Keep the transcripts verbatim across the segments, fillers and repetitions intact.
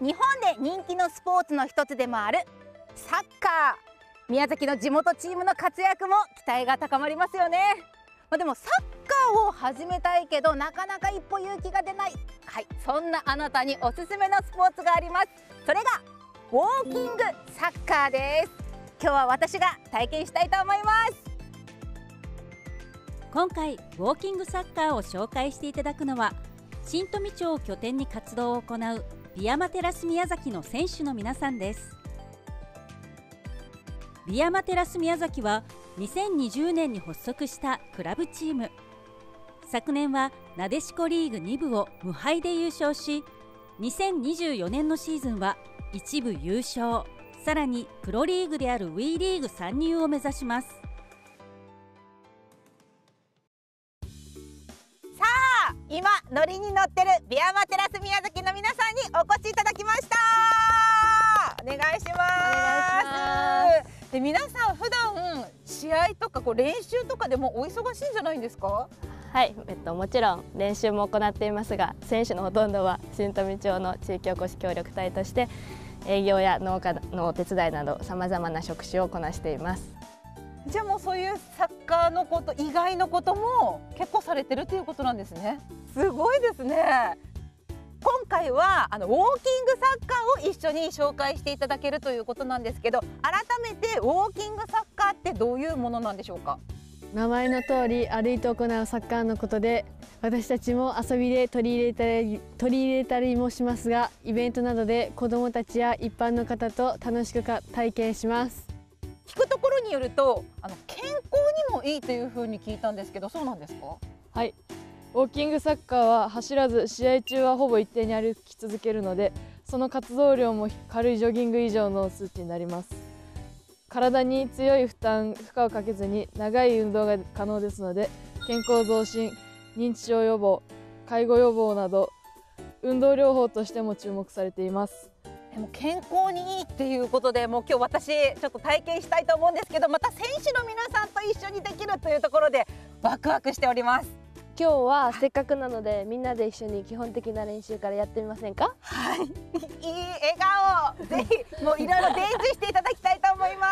日本で人気のスポーツの一つでもあるサッカー。宮崎の地元チームの活躍も期待が高まりますよね。まあ、でもサッカーを始めたいけどなかなか一歩勇気が出ない、はい、そんなあなたにおすすめのスポーツがあります。それがウォーキングサッカーです。今日は私が体験したいと思います。 今回ウォーキングサッカーを紹介していただくのは、新富町を拠点に活動を行うビアマテラス宮崎の選手の皆さんです。ビアマテラス宮崎はにせんにじゅうねんに発足したクラブチーム。昨年はなでしこリーグに部を無敗で優勝し、にせんにじゅうよねんのシーズンはいち部優勝、さらにプロリーグである ウィー リーグ参入を目指します。 さあ、今ノリに乗ってるビアマテラス宮崎の皆さんにお越しいただきました。お願いします。お願いします。で、皆さん普段試合とかこう練習とかでもお忙しいんじゃないんですか？ はい、えっと、もちろん練習も行っていますが、選手のほとんどは新富町の地域おこし協力隊として営業や農家のお手伝いなどさまざまな職種をこなしています。 じゃあもうそういうサッカーのこと以外のことも結構されてるということなんですね。すごいですね。今回はあのウォーキングサッカーを一緒に紹介していただけるということなんですけど、改めてウォーキングサッカーってどういうものなんでしょうか？ 名前の通り歩いて行うサッカーのことで、私たちも遊びで取り入れたり取り入れたりもしますが、イベントなどで子どもたちや一般の方と楽しくか体験します。 聞くところによるとあの健康にもいいというふうに聞いたんですけど、そうなんですか？ はい、ウォーキングサッカーは走らず試合中はほぼ一定に歩き続けるので、その活動量も軽いジョギング以上の数値になります。体に強い負担負荷をかけずに長い運動が可能ですので、健康増進、認知症予防、介護予防など運動療法としても注目されています。 でも健康にいいっていうことで、もう今日私ちょっと体験したいと思うんですけど、また選手の皆さんと一緒にできるというところでワクワクしております。 今日はせっかくなのでみんなで一緒に基本的な練習からやってみませんか？ はい、いい笑顔ぜひもういろいろ伝授していただきたいと思います。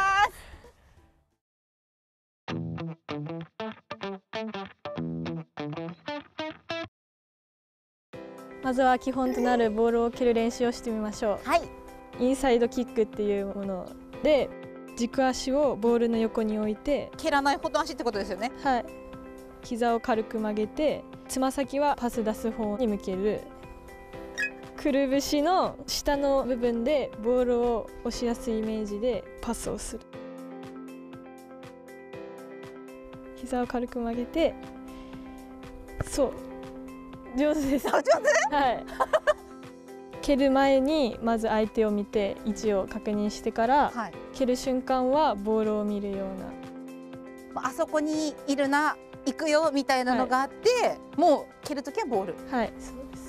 まずは基本となるボールを蹴る練習をしてみましょう。 はい、 インサイドキックっていうもので、軸足をボールの横に置いて蹴らないほど足ってことですよね。 はい、膝を軽く曲げて、つま先はパス出す方に向ける。くるぶしの下の部分でボールを押しやすいイメージでパスをする。膝を軽く曲げて、そう、上手です。 上手？ はい。蹴る前にまず相手を見て位置を確認してから、はい、蹴る瞬間はボールを見るような。あそこにいるな、行くよみたいなのがあって、はい、もう蹴るときはボール。 はい、そうです。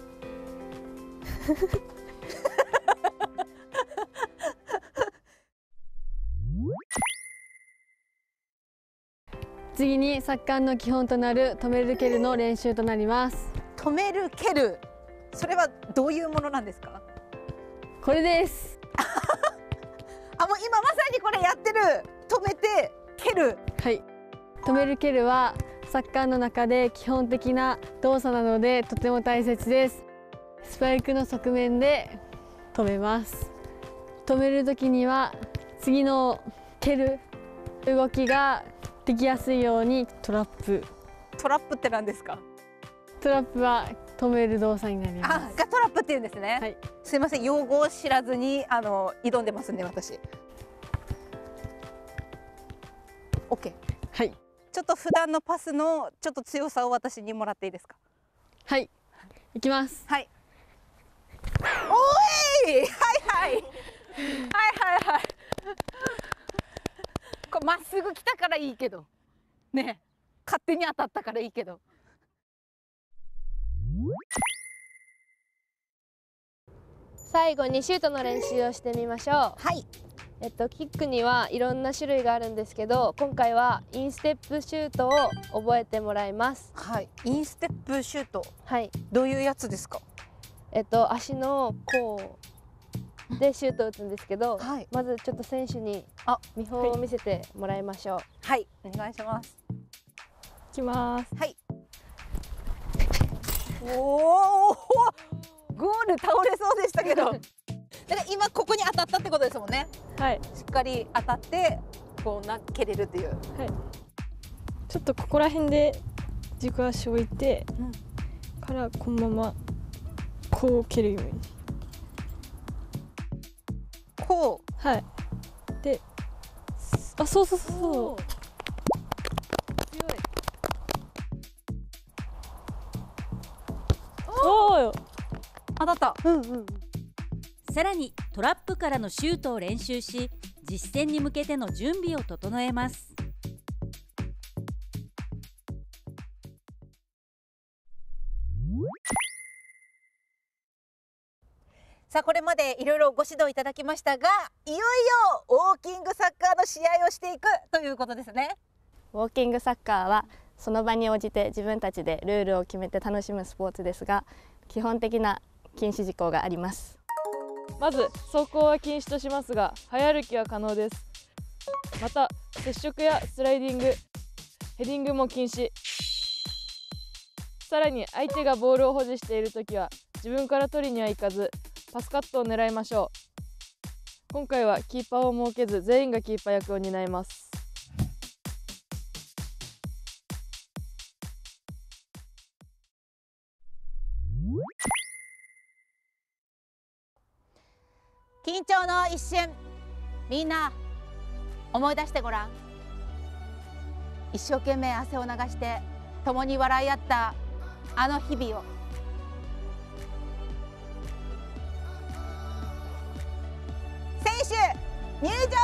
次にサッカーの基本となる止める蹴るの練習となります。 止める蹴る、それはどういうものなんですか？ これです。 あ、もう今まさにこれやってる。止めて蹴る。 はい、止める蹴るはサッカーの中で基本的な動作なのでとても大切です。スパイクの側面で止めます。止める時には次の蹴る動きができやすいようにトラップ。 トラップって何ですか？ トラップは止める動作になります。 あ、がトラップって言うんですね。はい、すいません、用語を知らずにあの挑んでますね、私。オッケー。 はい。 ちょっと普段のパスのちょっと強さを私にもらっていいですか？ はい。いきます。 はい。おーい、はいはい。はいはいはい。これまっすぐ来たからいいけど。ね、勝手に当たったからいいけど。 最後にシュートの練習をしてみましょう。 はい。 えっと、キックにはいろんな種類があるんですけど、今回はインステップシュートを覚えてもらいます。 はい、インステップシュート。 はい。 どういうやつですか？ えっと足の甲でシュートを打つんですけど、 はい、 まずちょっと選手に見本を見せてもらいましょう。 はい、お願いします。 いきます。 はい。おお、ゴール倒れそうでしたけど。だから今ここに当たったってことですもんね。 はい。 しっかり当たってこうな蹴れるっていう。はい。 ちょっとここら辺で軸足を置いて、うん、からこのままこう蹴るように。 こう。はい。 で、あ、そうそうそうそう。 おお、当たった。うんうん。 さらにトラップからのシュートを練習し、実戦に向けての準備を整えます。 さあ、これまでいろいろご指導いただきましたが、いよいよウォーキングサッカーの試合をしていくということですね。 ウォーキングサッカーはその場に応じて自分たちでルールを決めて楽しむスポーツですが、基本的な禁止事項があります。 まず走行は禁止としますが、早歩きは可能です。また接触やスライディング、ヘディングも禁止。さらに相手がボールを保持しているときは自分から取りにはいかず、パスカットを狙いましょう。今回はキーパーを設けず、全員がキーパー役を担います。 緊張の一瞬、みんな思い出してごらん。一生懸命汗を流して共に笑い合ったあの日々を。選手入場。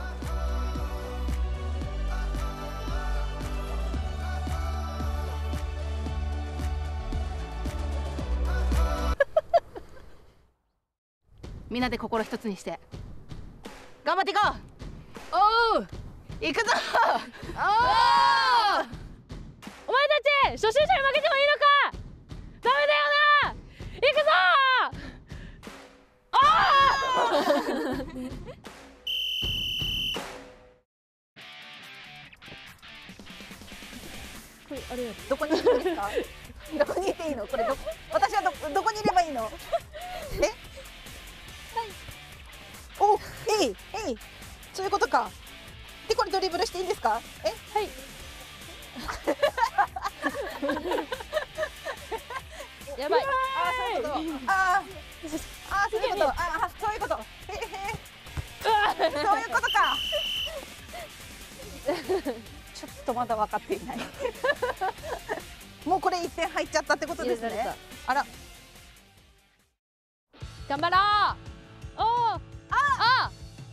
みんなで心一つにして頑張っていこう。おう、行くぞ。おお、 お前たち初心者に負けてもいいのか。ダメだよな。行くぞ。 これあれどこにいるんですか。どこにいていいの。これど私は ど, どこにいればいいの。え、はい、お、えいえい、そういうことか。でこれドリブルしていいんですか。え、はい。 やばい。 あ、そういうこと。ああ、そういうこと。あ、そういうこと。へへ。そういうことか。ちょっとまだ分かっていない。もうこれ一点入っちゃったってことですね。あら。 頑張ろう。おお。ああ。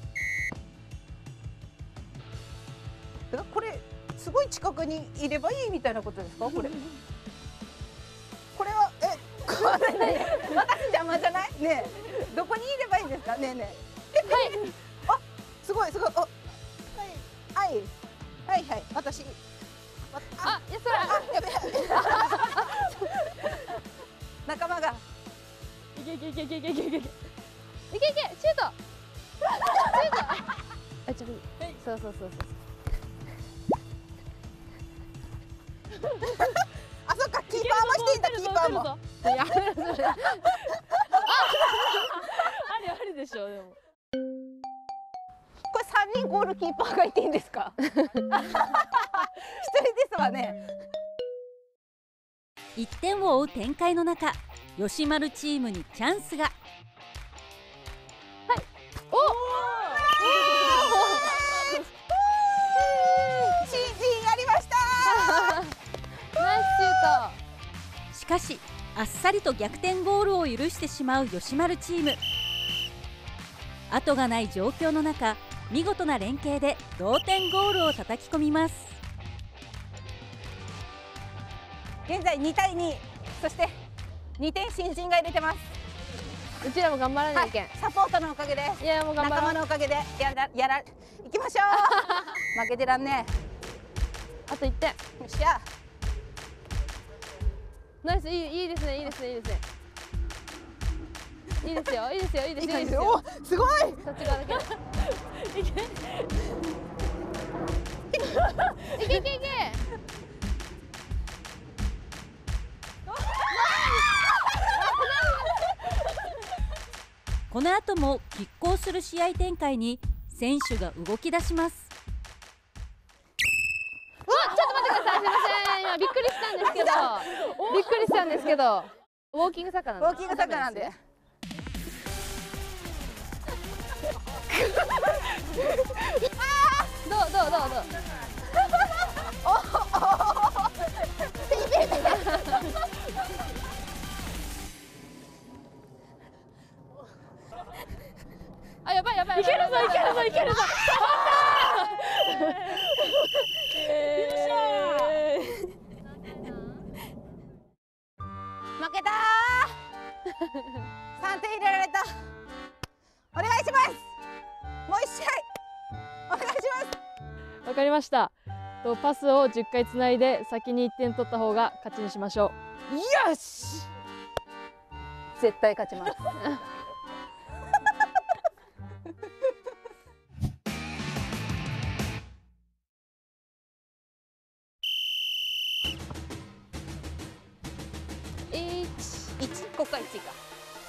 これすごい近くにいればいいみたいなことですか。これ。これはえ、これね、私邪魔じゃない？ねえ、どこにいればいいんですか。ねえねえ。はい。あ、すごいすごい。あ、はいはいはいはい。私。 あ、やそら。 あ、やべ。仲間が。 いけいけいけいけいけいけいけいけいけシュート。シュート。あ、ちょっと。そうそうそうそう。 あ、そっか、キーパーもしていいんだ。キーパーも。 やめろそれ。ありありでしょ。でもこれ三人ゴールキーパーがいていいんですか。一人ですわね。 いってんを追う展開の中、吉丸チームにチャンスが。はい。 おお。新人やりました。 ナイスシュート。しかしあっさりと逆転ゴールを許してしまう吉丸チーム。後がない状況の中、見事な連携で同点ゴールを叩き込みます。 現在にたいに、そしてにてん新人が入れてます。 うちらも頑張らなきゃいけん、はい、 サポートのおかげで、 いやもう頑張ろう、 仲間のおかげでやらやら行きましょう。負けてらんねえ。あといってん。よっしゃ。 ナイス、いい、いいですね、いいですね、いいですね。 いいですよいいですよいいですよいいですよ。 お、すごい。 そっち側だけで。いけいけいけいけ。 この後も拮抗する試合展開に選手が動き出します。 うわ、ちょっと待ってください。すみません。今びっくりしたんですけど、びっくりしたんですけど、ウォーキングサッカーなんで。 ウォーキングサッカーなんで。 どうどうどうどう。あ、やばいやばい。いけるぞいけるぞいけるぞ。 負けたー。さんてん入れられた。お願いします。もう一試合お願いします。 わかりました。とパスをじゅっかいつないで先にいってん取った方が勝ちにしましょよし。絶対勝ちます。一、ここから一か。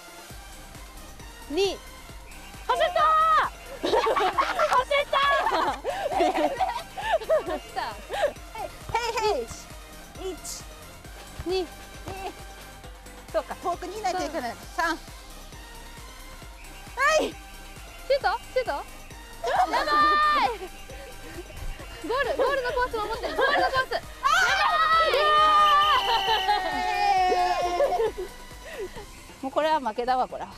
二。走ったー。走ったー。走った。 へいへい。一、 二。 二。そうか、遠くにいないといけない。三。はい。 シュート？シュート？やばい。ゴール、ゴールのコース守って。ゴールのコース。やばい。 もうこれは負けだわ。これは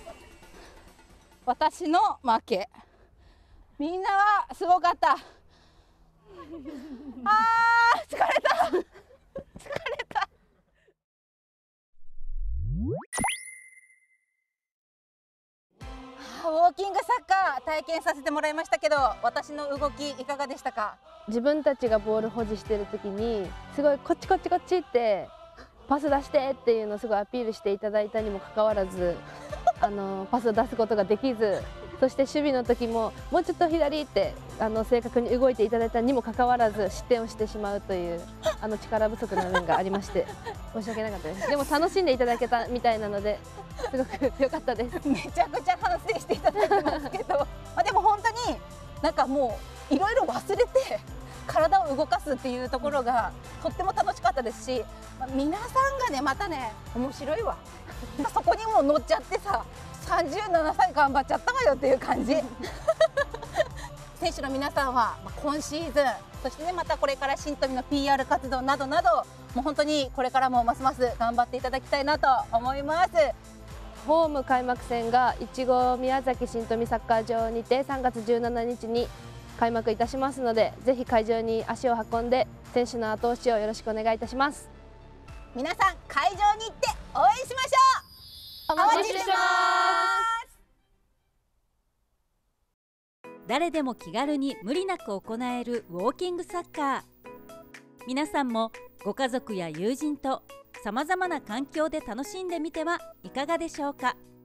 私の負け。みんなはすごかった。あー、疲れた疲れた。ウォーキングサッカー体験させてもらいましたけど、私の動きいかがでしたか？ 自分たちがボール保持してる時にすごいこっちこっちこっちってパス出してっていうのをすごいアピールしていただいたにもかかわらずあのパスを出すことができず、そして守備の時ももうちょっと左ってあの正確に動いていただいたにもかかわらず失点をしてしまうというあの力不足な面がありまして申し訳なかったです。でも楽しんでいただけたみたいなのですごく良かったです。 めちゃくちゃ反省していただいてますけどまあでも本当になんかもういろいろ忘れて体を動かすっていうところがとっても楽しかったですし、まあ、皆さんがねまたね面白いわそこにも乗っちゃってささんじゅうななさい頑張っちゃったわよっていう感じ選手の皆さんは今シーズンそしてねまたこれから新富の ピーアール 活動などなどもう本当にこれからもますます頑張っていただきたいなと思います。 ホーム開幕戦がいち号宮崎新富サッカー場にてさんがつじゅうしちにちに開幕いたしますので、ぜひ会場に足を運んで選手の後押しをよろしくお願いいたします。 皆さん会場に行って応援しましょう。お待ちしてます。 誰でも気軽に無理なく行えるウォーキングサッカー。皆さんもご家族や友人とさまざまな環境で楽しんでみてはいかがでしょうか。